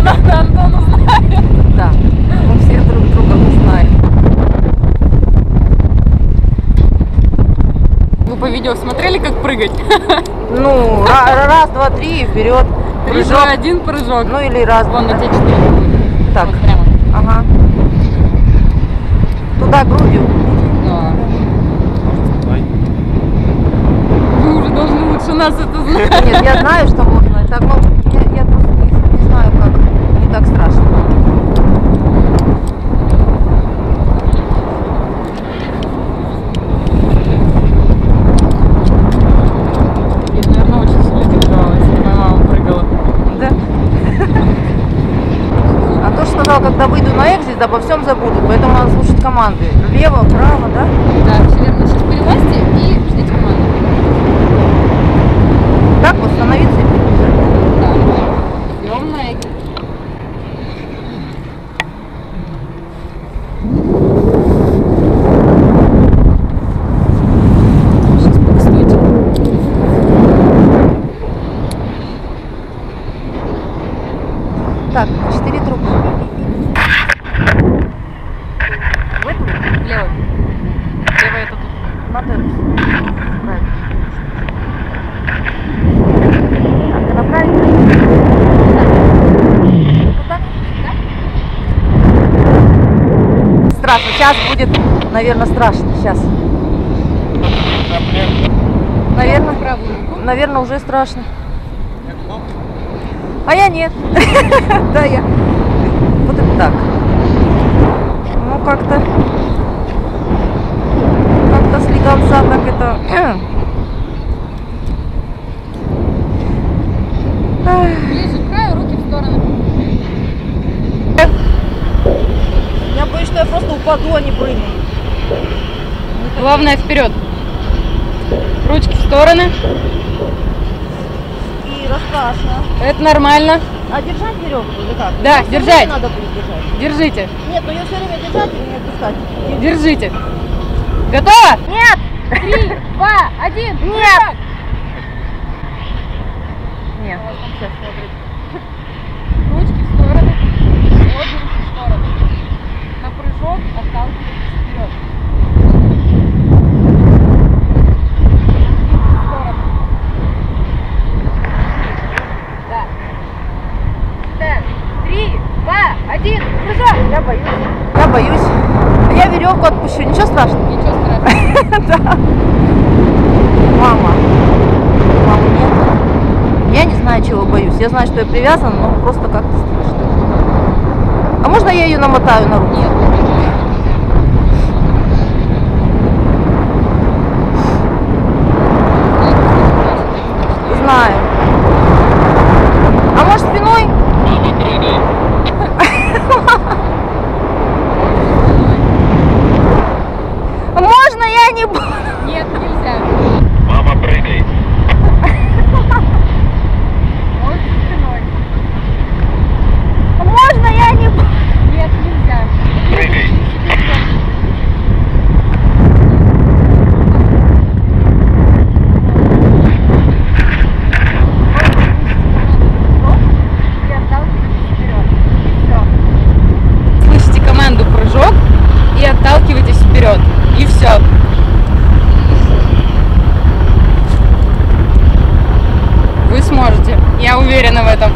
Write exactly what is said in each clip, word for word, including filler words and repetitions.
Да, Антон узнает. Да, мы все друг друга узнаем. Вы по видео смотрели, как прыгать? Ну, раз, два, три, вперед. Три, два, один, прыжок. Ну или раз. Вон на те четыре. Так, вот прямо. Ага. Туда грудью. Да. Вы уже должны лучше нас это знать. Нет, я знаю, что можно. Так, ну, я, я просто не, не знаю, как. Не так страшно. Я, наверное, очень сильно держалась, моя мама прыгала. Да? А то, что сказал, когда выйду на экзит, обо всем забуду. Поэтому надо слушать команды. Лево, право, да? Да, все верно. Сейчас перелазьте и ждите команду. Так вот становиться и прибежать. Да. Идем на экзит. Сейчас постойте. Так, четыре трубы. В эту? Левый. Левый это тут. Надо. Правильно. А ты направить? Вот так? Да? Страшно. Сейчас будет, наверное, страшно. Сейчас. Наверное, Правую руку. наверное, уже страшно. А я нет. Да, я. Вот это так. Ну, как-то. Как-то слегонца так это. Ближе к краю, руки в стороны. Я боюсь, что я просто упаду, а не прыгну. Главное вперед. Ручки в стороны. И страшно. Это нормально. А держать веревку или как? Да, Её всё держать. время надо будет держать. Держите. Нет, ну ее все время держать или не отпускать? Держите. Готово? Нет! Три, два, один. Нет! Нет. Сейчас смотрит. Ручки в стороны. Обе руки в стороны. На прыжок отталкивайтесь вперед. В сторону. Да. Так. Три, два, один. Прыжок. Я боюсь. Я боюсь. А я веревку отпущу. Ничего страшного? Ничего страшного. Да. Мама. Мама, нет. Я не знаю, чего боюсь. Я знаю, что я привязана, но просто как-то страшно. А можно я ее намотаю на руку? Нет. Знаю. А может спиной? Можно я не буду? Нет, нельзя. Мама, прыгай. Можете спиной. Можно я не буду? Нет, нельзя. Прыгай. И отталкивайтесь вперед. И все. Слышите команду прыжок и отталкивайтесь вперед. И все. Вы сможете. Я уверена в этом.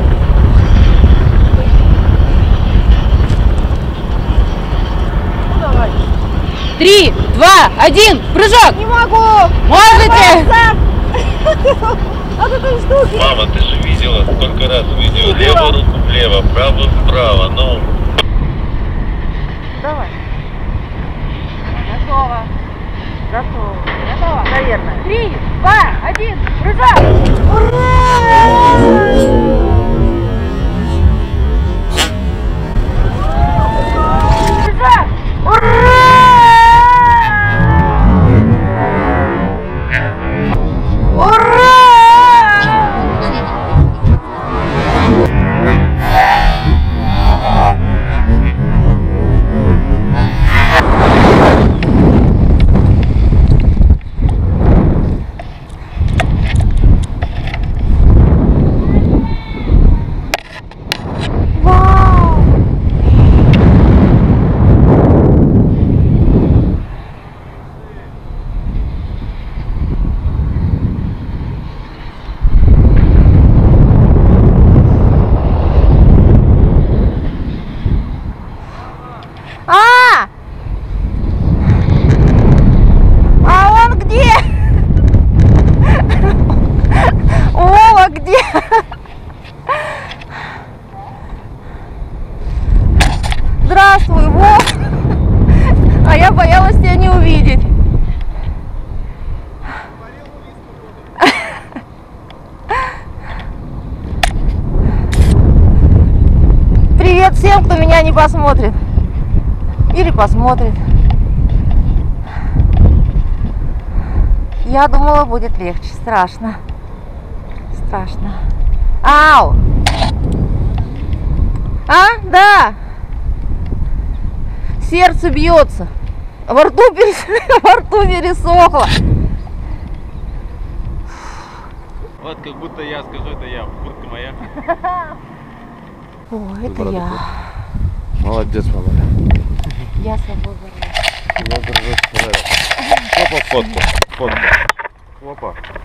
Ну давай. Три, два, один, прыжок! Не могу! Можете! А тут этой штуки. Мама, ты же видела сколько раз видео. Видела. Левую руку влево, правую вправо. Ну, Давай. Готово. Готово. Готово? Наверное. Три, два, один, прыжок! Прыжок! Ура! Ура! Привет всем, кто меня не посмотрит. Или посмотрит. Я думала, будет легче. Страшно. Страшно. Ау! А? Да. Сердце бьется. Во рту, перес... Во рту пересохло. Вот как будто я скажу, это я, куртка моя. О, это я. Молодец, мама. Я собой горжусь. Я горжусь. Хлопа фотку. Фотку. Хлопа.